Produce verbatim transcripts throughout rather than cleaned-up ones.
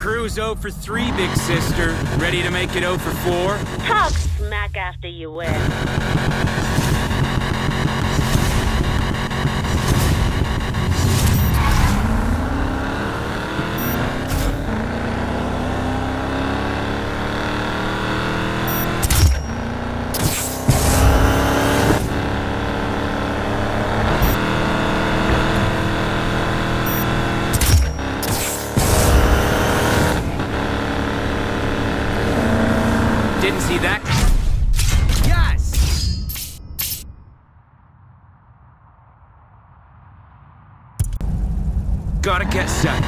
Crew's oh for three, big sister. Ready to make it oh for four? Talk smack after you win. Didn't see that. Yes! Gotta get set.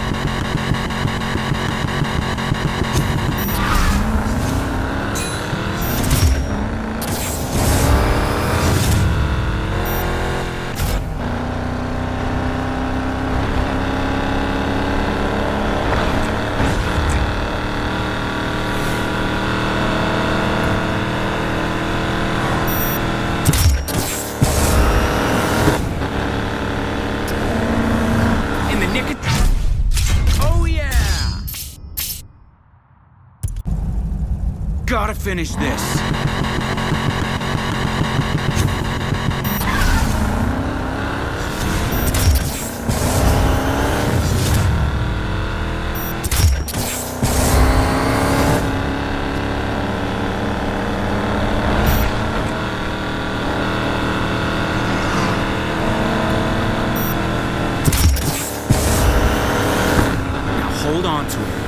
Gotta finish this. Now hold on to it.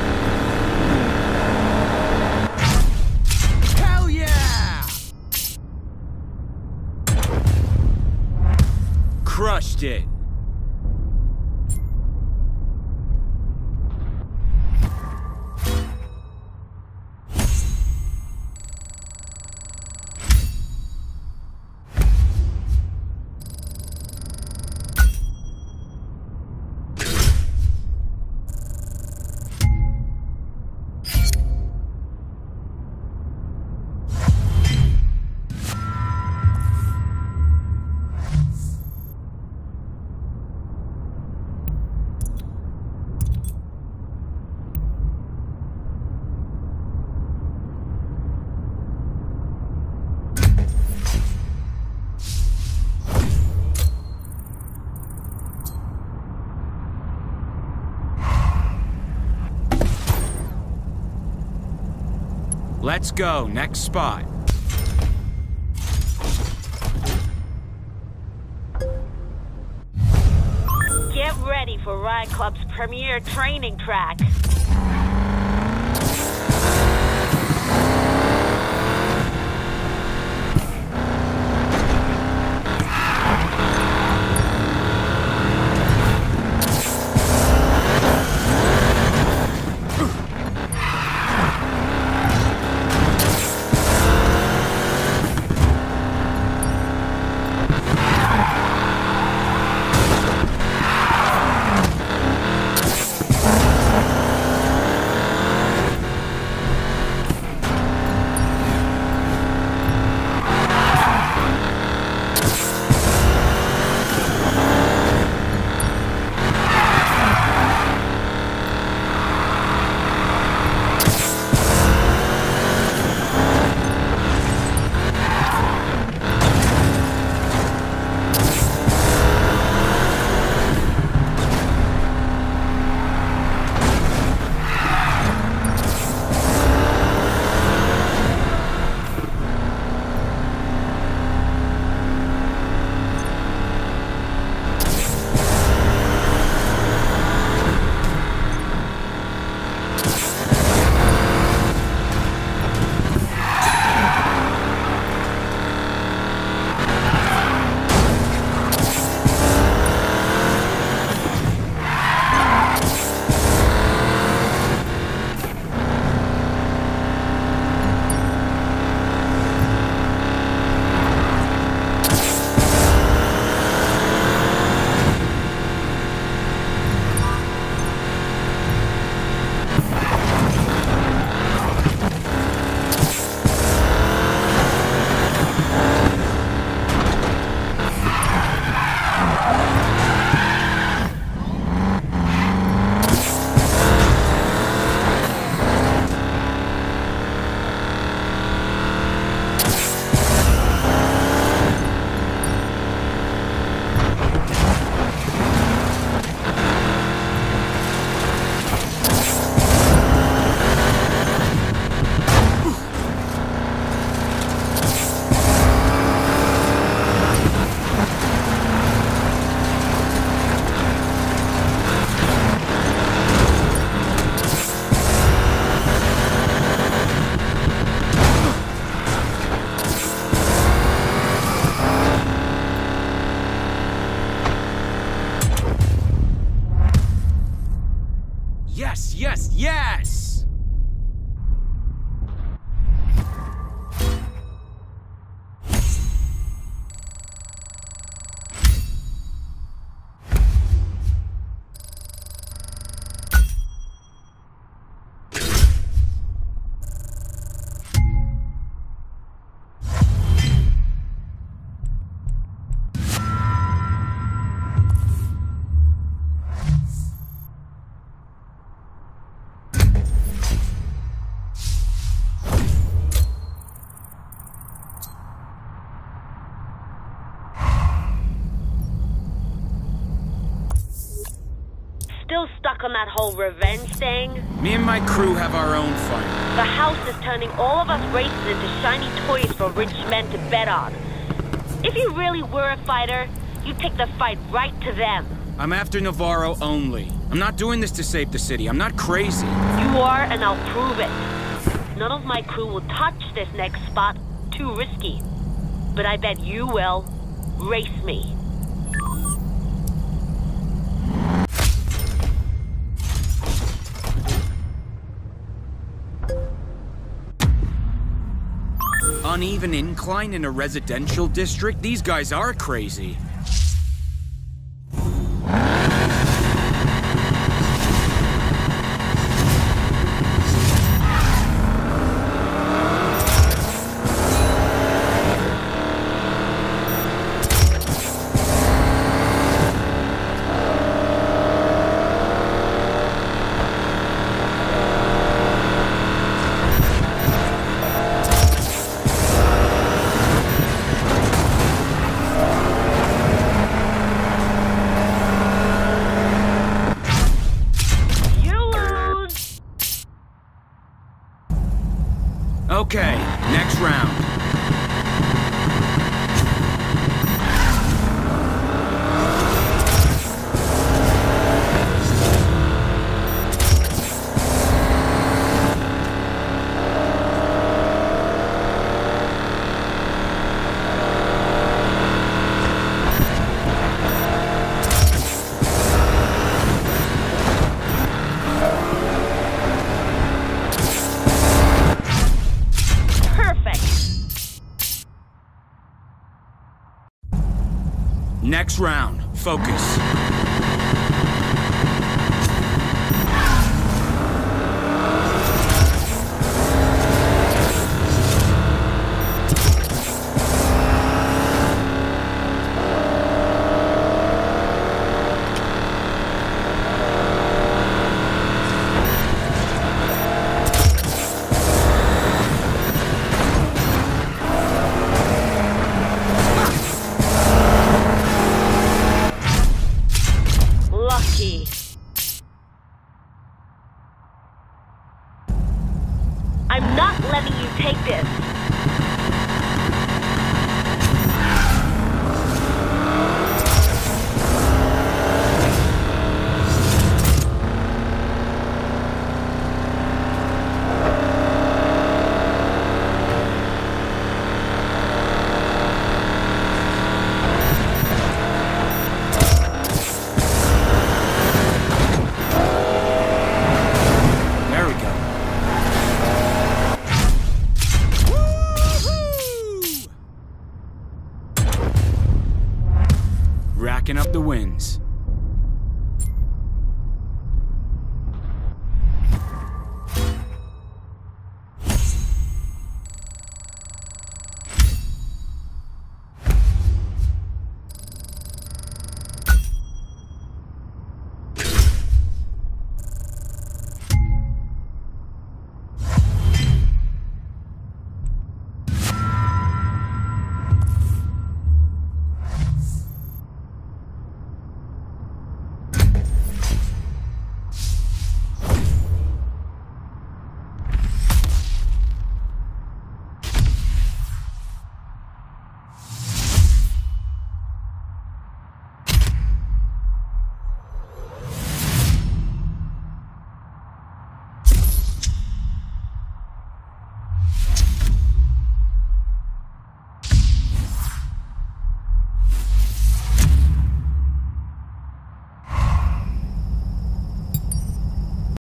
Crushed it. Let's go, next spot. Get ready for Riot Club's premier training track. Yes, yes, yes! Still stuck on that whole revenge thing? Me and my crew have our own fight. The house is turning all of us racers into shiny toys for rich men to bet on. If you really were a fighter, you'd take the fight right to them. I'm after Navarro only. I'm not doing this to save the city. I'm not crazy. You are, and I'll prove it. None of my crew will touch this next spot. Too risky. But I bet you will. Race me. Uneven incline in a residential district? These guys are crazy. Okay, next round. Next round. Focus. I'm not letting you take this.